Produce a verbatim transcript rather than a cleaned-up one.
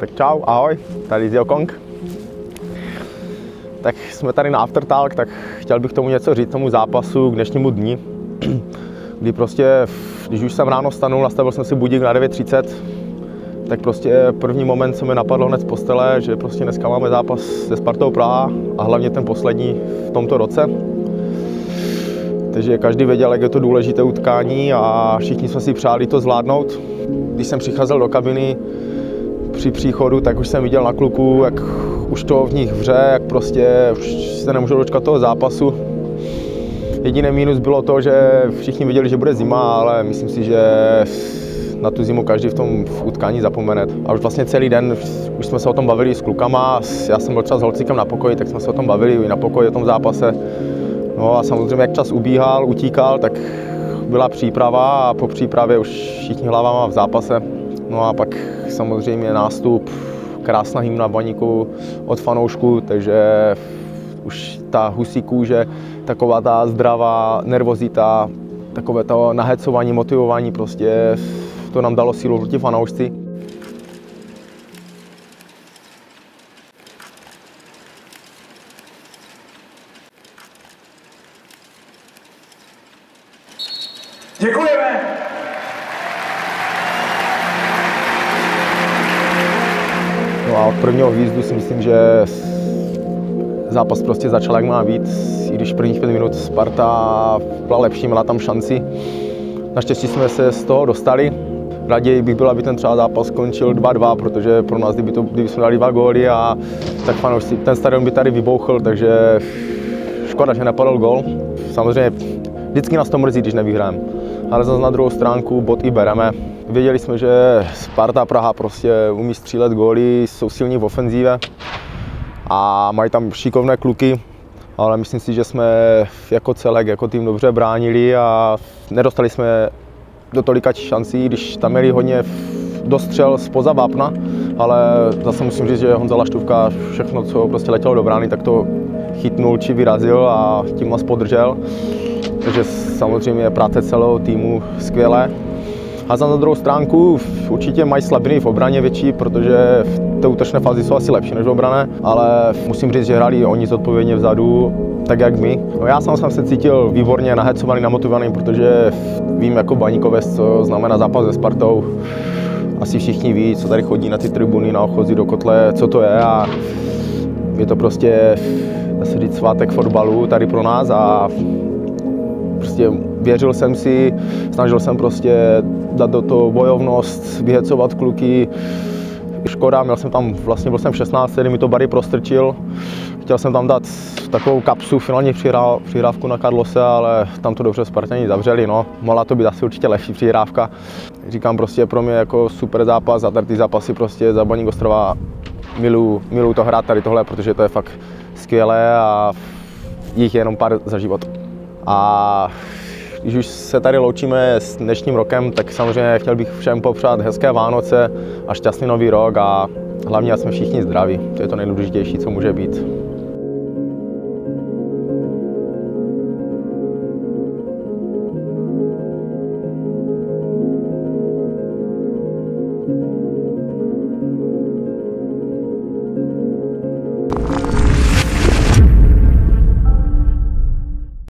Tak čau, ahoj, tady Zio Kong. Tak jsme tady na Aftertalk, tak chtěl bych tomu něco říct, tomu zápasu k dnešnímu dni. Kdy prostě, když už jsem ráno vstanul, nastavil jsem si budík na devět třicet, tak prostě první moment se mi napadlo hned z postele, že prostě dneska máme zápas se Spartou Praha a hlavně ten poslední v tomto roce. Takže každý věděl, jak je to důležité utkání a všichni jsme si přáli to zvládnout. Když jsem přicházel do kabiny při příchodu, tak už jsem viděl na kluku, jak už to v nich vře, jak prostě už se nemůžou dočkat toho zápasu. Jediný mínus bylo to, že všichni věděli, že bude zima, ale myslím si, že na tu zimu každý v tom v utkání zapomene. A už vlastně celý den už jsme se o tom bavili s klukama, já jsem byl třeba s holcíkem na pokoji, tak jsme se o tom bavili i na pokoji o tom zápase. No a samozřejmě, jak čas ubíhal, utíkal, tak byla příprava a po přípravě už všichni hlavama v zápase. No a pak samozřejmě nástup, krásná hymna v Baníku od fanoušků, takže už ta husí kůže, taková ta zdravá nervozita, takové to nahecování, motivování, prostě to nám dalo sílu ti fanoušci. Děkujeme! No a od prvního výjezdu si myslím, že zápas prostě začal, jak má být. I když prvních pět minut Sparta byla lepší, měla tam šanci. Naštěstí jsme se z toho dostali. Raději bych byl, aby ten třeba zápas skončil dva dva, protože pro nás, kdyby, to, kdyby jsme dali dva góly a tak fanoušci, ten stadion by tady vybouchl, takže škoda, že nepadl gól. Samozřejmě vždycky nás to mrzí, když nevyhrajeme. Ale zase na druhou stránku bod i bereme. Věděli jsme, že Sparta Praha prostě umí střílet góly, jsou silní v ofenzívě a mají tam šikovné kluky, ale myslím si, že jsme jako celek, jako tým dobře bránili a nedostali jsme do tolika šancí, když tam měli hodně dostřel spoza vápna, ale zase musím říct, že Honza Laštůvka všechno, co prostě letělo do brány, tak to chytnul či vyrazil a tím nás podržel. Takže samozřejmě práce celého týmu skvělé. A za druhou stránku určitě mají slabiny v obraně větší, protože v té útočné fázi jsou asi lepší než v obraně, ale musím říct, že hráli oni zodpovědně vzadu, tak jak my. No já sám jsem se cítil výborně nahecovaný, namotivovaný, protože vím jako baníkovec, co znamená zápas se Spartou. Asi všichni ví, co tady chodí na ty tribuny, na Ochozí, do kotle, co to je a je to prostě, dá se říct, svátek fotbalu tady pro nás a prostě věřil jsem si, snažil jsem prostě dát do toho bojovnost, vyhecovat kluky. Škoda, měl jsem tam, vlastně byl jsem šestnáct, kdy mi to Barry prostrčil. Chtěl jsem tam dát takovou kapsu, finální přihrávku na Carlose, ale tam to dobře Spartani zavřeli. No. Mohla to být asi určitě lepší přihrávka. Říkám prostě pro mě jako super zápas a tady ty zápasy prostě za Baník Ostrava miluju, miluju to hrát tady tohle, protože to je fakt skvělé a jich je jenom pár za život. A když už se tady loučíme s dnešním rokem, tak samozřejmě chtěl bych všem popřát hezké Vánoce a šťastný nový rok a hlavně, ať jsme všichni zdraví. To je to nejdůležitější, co může být.